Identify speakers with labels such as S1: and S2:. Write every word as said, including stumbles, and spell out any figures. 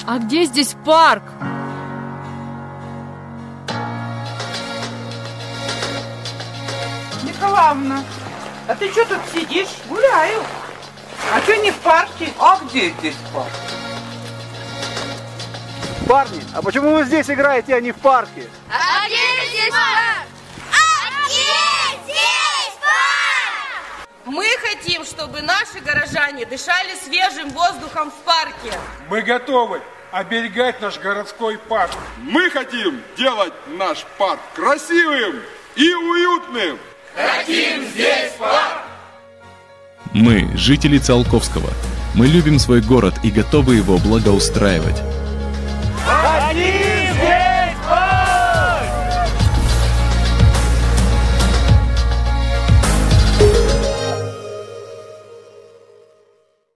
S1: А где здесь парк?
S2: Николаевна, а ты что тут сидишь? Гуляю. А что не в парке?
S3: А где здесь парк?
S4: Парни, а почему вы здесь играете, а не в парке?
S5: А где здесь парк? А где здесь парк?
S6: Мы хотим, чтобы наши горожане дышали свежим воздухом в парке.
S7: Мы готовы оберегать наш городской парк.
S8: Мы хотим делать наш парк красивым и уютным.
S9: Хотим здесь парк!
S10: Мы, жители Циолковского. Мы любим свой город и готовы его благоустраивать.